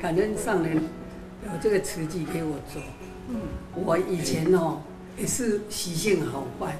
感恩上人有这个慈济给我做。我以前也是习性好坏，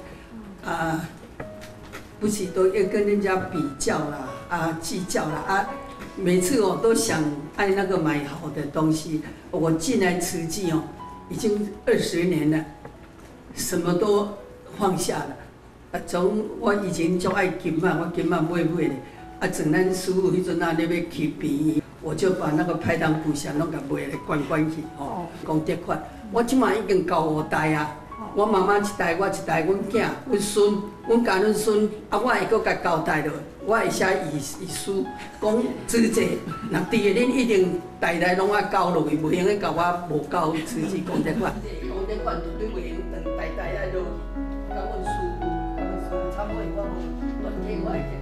不是都要跟人家比较啦，计较啦，每次都想爱那个买好的东西。我进来慈济已经20年了，什么都放下了。从我以前就爱金嘛，我金嘛买的。从咱师傅迄阵咧要去病，我就把那个派当布箱拢甲买来关去，讲贷款。我即马已经交5代啊，我妈妈一代，我一代，阮囝、阮孙，阮家阮孙，我会阁甲交代落，我会写遗书，讲资济，若伫个恁一定代代拢爱交落去，袂用咧甲我无交慈济讲贷款。讲贷款绝对袂用等代代爱落去，甲阮师傅，差不多我乱听我的。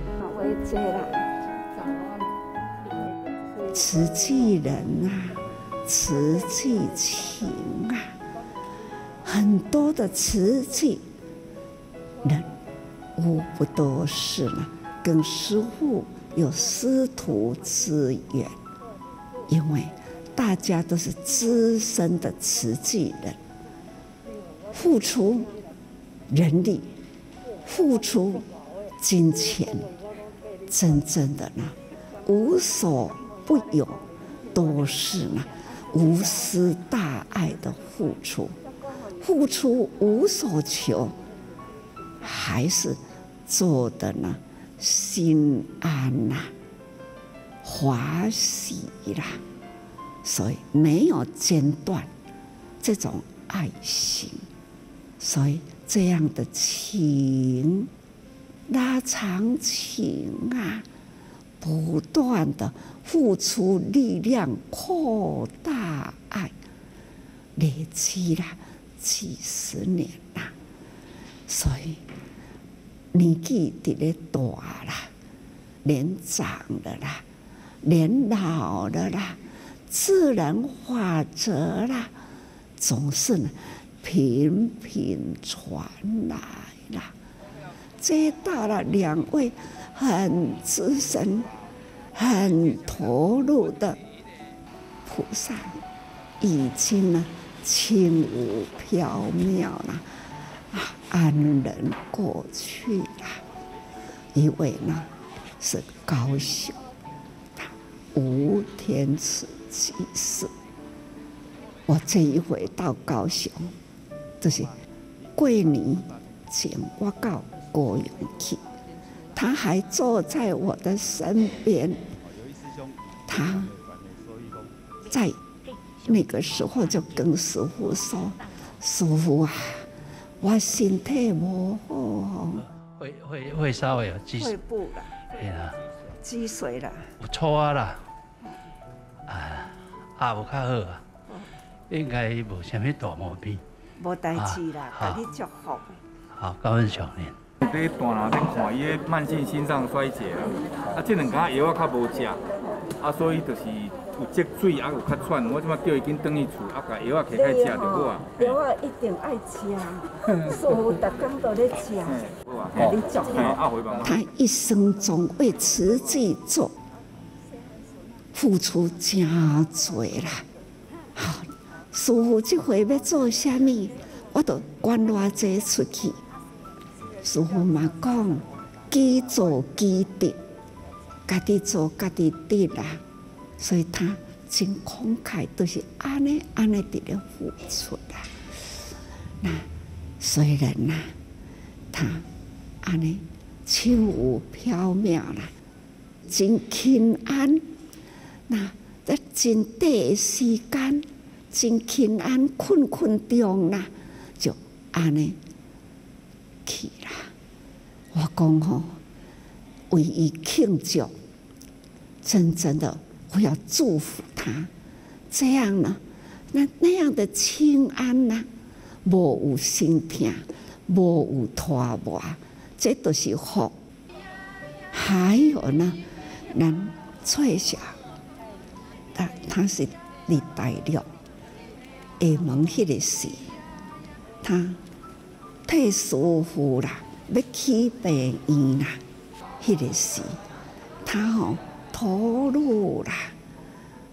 慈济人啊，慈济情啊，很多的慈济人无不都是呢，跟师父有师徒之缘，因为大家都是资深的慈济人，付出人力，付出金钱。真正的呢，无所不有，都是呢无私大爱的付出，付出无所求，还是做的呢心安呐，欢喜啦，所以没有间断这种爱心，所以这样的情。拉长情啊，不断的付出力量，扩大爱，累积了几十年啦。所以年纪伫咧大啦，年长了啦，年老了啦，自然法则啦，总是呢频频传来啦。接到了2位很资深、很投入的菩萨，已经呢轻无缥缈了，安然过去了。一位呢是高雄吴天慈居士，我这一回到高雄，就是过年前我到高雄去，他还坐在我的身边。他在那个时候就跟师父说：“师父啊，我身体无好， 会稍微有积水， 会部了， 对啦， 积水了， 有粗啊啦，无较好啊，应该无啥物大毛病， 无代志啦，给你祝福。 好，感恩上人。” 在大人在看伊的慢性心脏衰竭这2天药较无食，所以就是有积水有较喘。我即马叫伊紧转去厝，甲药摕开食就好啊。 药一定爱吃，师父逐天都在吃。给你祝福。他一生中为慈济做付出真多啦。好，师父这回要做啥物，我都捐偌济出去。师父嘛讲，己做己得，家己做家己得啦，所以他真慷慨，都是安尼伫咧付出啦。那虽然呐，他安尼轻无缥缈啦，真轻安，那在真短的时间，真轻安困中啦，就安尼。去啦！我讲吼，为伊庆祝，真正的我要祝福他。这样呢，那样的清安呐，无有心痛，无有拖磨，这都是福。还有呢，咱翠霞，他是伫大陆下门迄个时，他。替师父啦，要起病院啦，迄个时，他投入啦，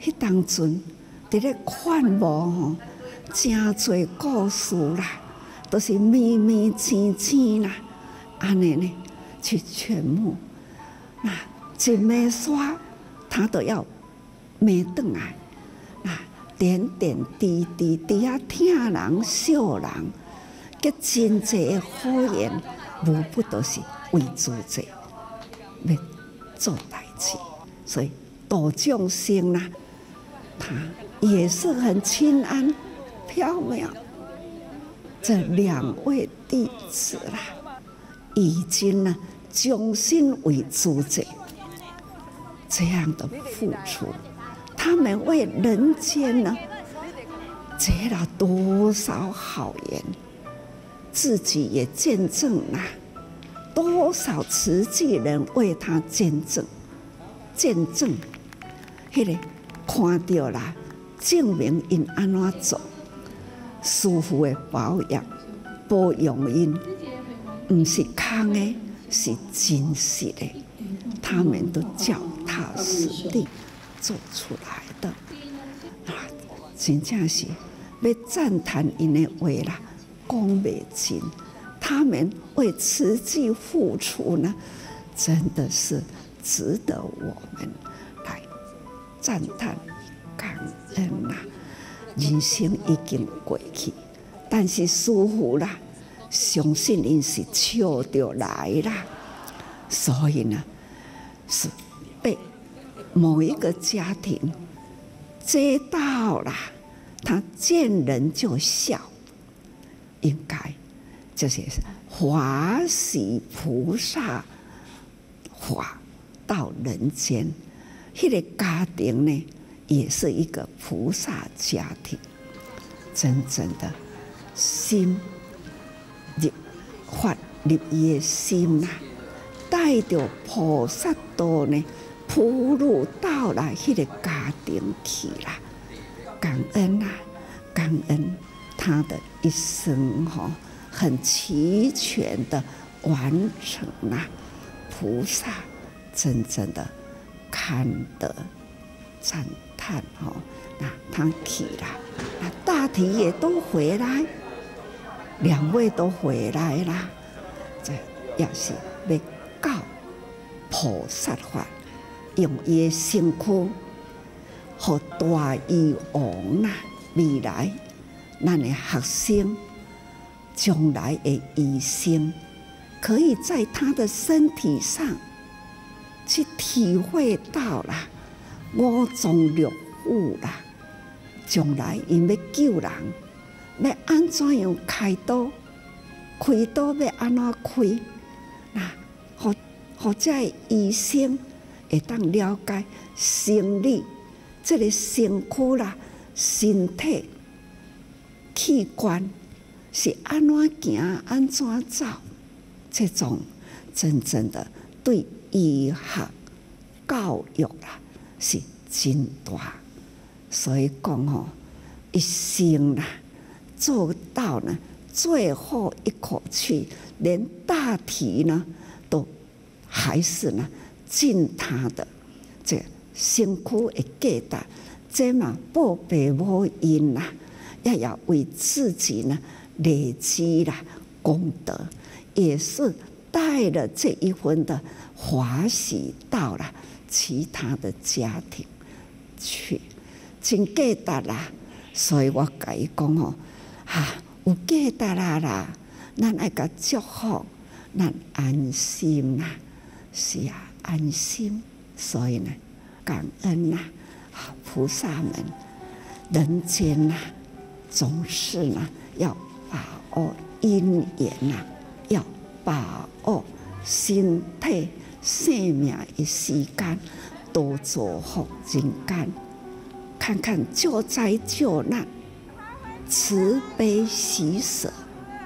迄当阵伫咧看无吼，真侪故事啦，都是咪咪青青啦，安尼呢去劝募。那一暝沙，他都要暝转来。那点点滴滴伫遐听人笑人，结真侪好言，无不都是为主者要做代志，所以度众生啦，他也是很清安缥缈。这2位弟子啦，已经呢将心为主者，这样的付出，他们为人间呢结了多少好缘，自己也见证了。多少慈济人为他见证，迄个看到啦，证明因安怎做，师父的保养因，不是空的，是真实的，他们都脚踏实地做出来的，啊，真正是要赞叹因的话啦，讲袂尽。他们为慈济付出呢，真的是值得我们来赞叹、感恩呐。人生已经过去，但是师父啦，相信因是笑着来啦，所以呢，是被某一个家庭接到啦，他见人就笑，应该。就是华喜菩萨化到人间，那个家庭呢，也是一个菩萨家庭，真正的心发入伊的心呐，带着菩萨道呢，铺入到了那个家庭去啦。感恩啊，感恩他的一生哈。很齐全的完成了，菩萨真正的看得赞叹哦。那他去了，那大体也都回来，2位都回来啦。这也是要教菩萨法，用伊的身躯，和大医王啦，未来咱的学生。将来的医生，可以在他的身体上去体会到啦5脏6腑啦。将来因要救人，要安怎样开刀？开刀要安怎开？那或者医生会当了解生理，这个身躯啦、身体器官。是安怎行，安怎走？这种真正的对医学教育啦，是真大。所以讲哦，一生啦，做到呢最后一口气，连大体呢都还是呢尽他的这身躯的价值，这嘛报白无因啦，也要为自己呢。累积了功德，也是带了这一份的欢喜到了其他的家庭去，真价值啦。所以我甲伊讲哦，有价值啦，咱爱甲祝福，咱安心啦，是啊，安心。所以呢，感恩呐，菩萨们，人间呐，总是呢要。把握因缘啊，要把握身体生命的时间，多做好人间。看看救灾救难，慈悲喜舍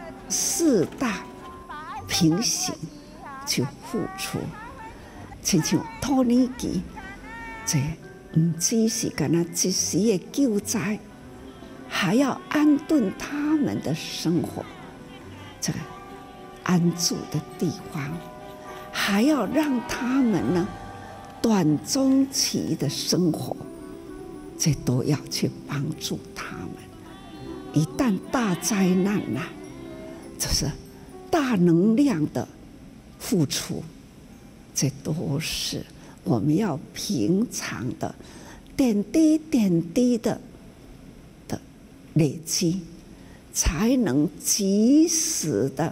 4大平行去付出，亲像土耳其，这唔只是干那一时的救灾。还要安顿他们的生活，这个安住的地方，还要让他们呢短中期的生活这都要去帮助他们。一旦大灾难啊，就是大能量的付出，这都是我们要平常的点滴点滴的累积，才能及时的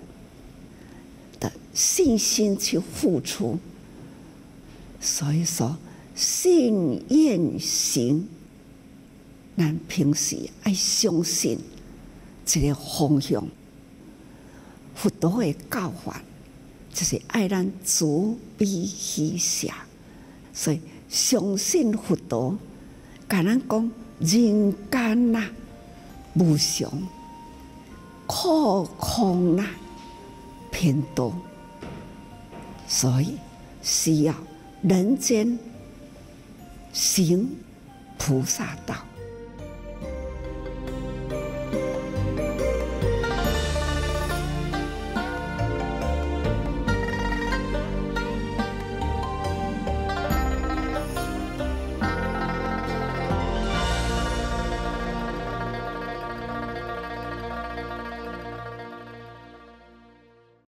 信心去付出。所以说，信愿行，咱平时要相信这个方向。佛陀的教法就是爱咱慈悲喜舍，所以相信佛陀，甲咱讲人间呐无常，苦空呐偏多，所以需要人间行菩萨道。